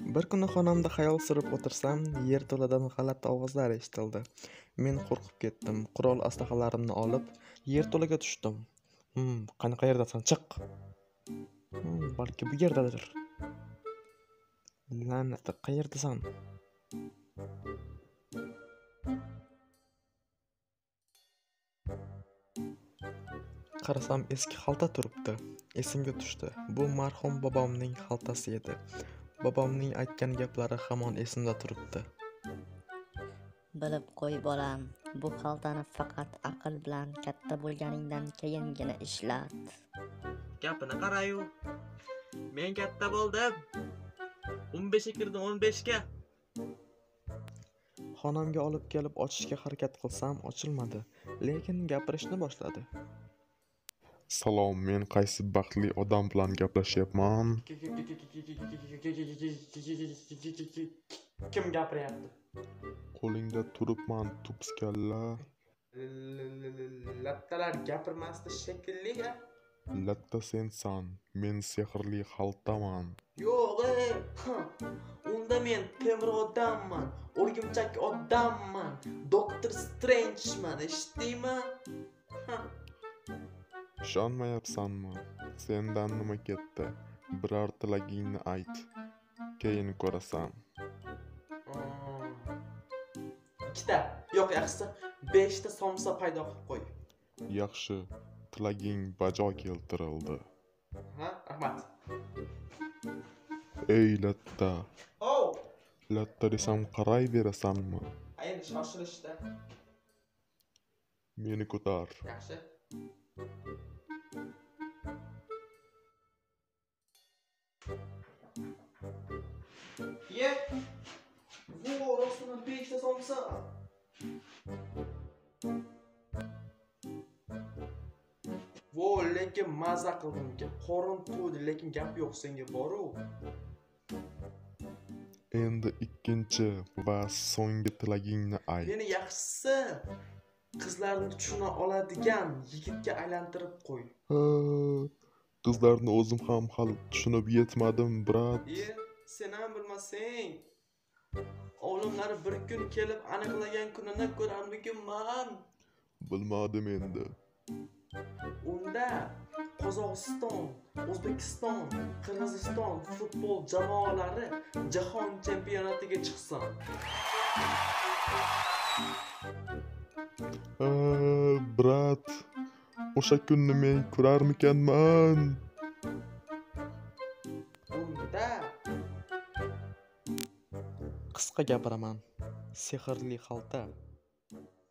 Bir kuni xonamda xayol surib o'tirsam, yerto'ladan g'alati ovozlar eshitildi. Men qo'rqib ketdim. Qurol aslahalarimni olib, yerto'laga tushdim. Qanaqa yerdasan? Chiq. Balki bu yerdadir. La'nati, qayerdasan? Qarasam, eski xalta turibdi. Esimga tushdi. Bu marhum bobomning xaltasi edi. Bobomning aytgan gaplari hamon esimda turibdi. Bilib qo'y bolam, bu xaltani faqat aql bilan katta bo'lganingdan keyingina ishlat. Gapini qarayu. Men katta bo'ldim. 15 ga kirdim, 15 ga. Xonamga olib kelib ochishga harakat qilsam, ochilmadi, lekin gapirishni boshladi. Salom, men qaysi baxtli odam bilan gaplashyapman? Kim gapiryapti? Qo'lingda turibman, tupskalla. Lattalar gapirmasdi shekilli. Latta sensan, men sehrli xaltaman. Yo'q, unda men temir odamman, o'rgimchak odamman, Doktor Strangeman, eshitdingmi? Ishonmayapsanmi? Sendan nima ketdi? Biror tilagingni ayt. Keyin ko'rasan. Ikkita, yo'q yaxshisi 5 ta somsa paydo qilib qo'y. Yaxshi, tilaging bajo keltirildi. Rahmat. Ey latta, Oh, latta desam qarayverasanmi? endi shoshilishda. Meni ko'tar. Yaxshi. Ye. Bu rostini 5 ta somsa. Lekin maza qildim. Qorin to'ydi, lekin gap yo'q senga boru. Endi ikkinchi va so'nggi tilagingni ayt. Meni yaxshisi qizlarni tushuna oladigan yigitga aylantirib qo'y. Qizlarni o'zim ham hali tushunib yetmadim, brat. Sen ham bilmasang. Olimlar bir kun kelib aniqlagan kunini ko'rarmikinman? Bilmadim endi. Unda Qozog'iston, O'zbekiston, Qirg'iziston futbol jamoalari jahon chempionatiga chiqsin. Brat, o'sha kunni men ko'rarmikanman? Unda qisqa gapiraman. Sehrli xalta